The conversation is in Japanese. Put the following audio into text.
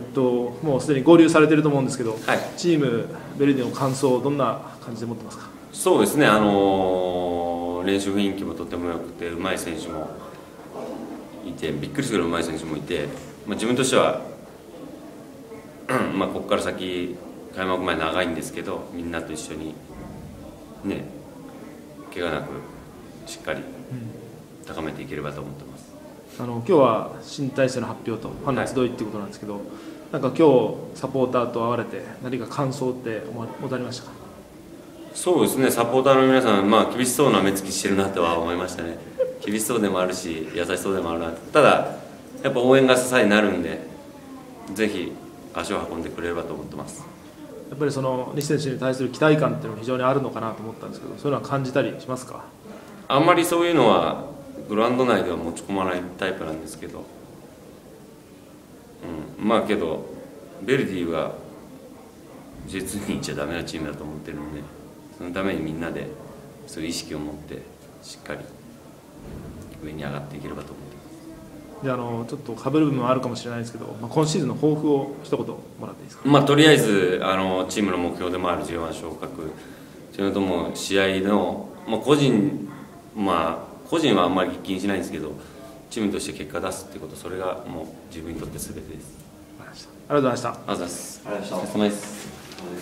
もうすでに合流されていると思うんですけど、 はい、 チームベルディの感想、どんな感じで持ってますか？ そうですね、練習雰囲気もとても良くて、うまい選手もいて、びっくりするうまい選手もいて、自分としては、ここから先、開幕前長いんですけど、みんなと一緒に、ね、怪我なくしっかり高めていければと思ってます。 今日は新体制の発表とファンの集いっていうことなんですけど、なんか今日サポーターと会われて何か感想って持たれましたか？ そうですね、サポーターの皆さん、厳しそうな目つきしてるなとは思いましたね。厳しそうでもあるし、優しそうでもあるな。ただやっぱ応援が支えになるんで、ぜひ足を運んでくれればと思ってます。 やっぱりその西選手に対する期待感っていうのも非常にあるのかなと思ったんですけど、そういうのは感じたりしますか？ あんまりそういうのはグラウンド内では持ち込まないタイプなんですけど、けどベルディは J2 に行っちゃダメなチームだと思ってるので、そのためにみんなでそういう意識を持ってしっかり上に上がっていければと思ってます。 じゃあちょっと被る部分もあるかもしれないですけど、今シーズンの抱負を一言もらっていいですか？ とりあえずチームの目標でもある J1 昇格、それとも試合の、個人はあんまり気にしないんですけど、チームとして結果出すってこと、それがもう自分にとって全てです。 ありがとうございました。 ありがとうございます。お疲れ様です。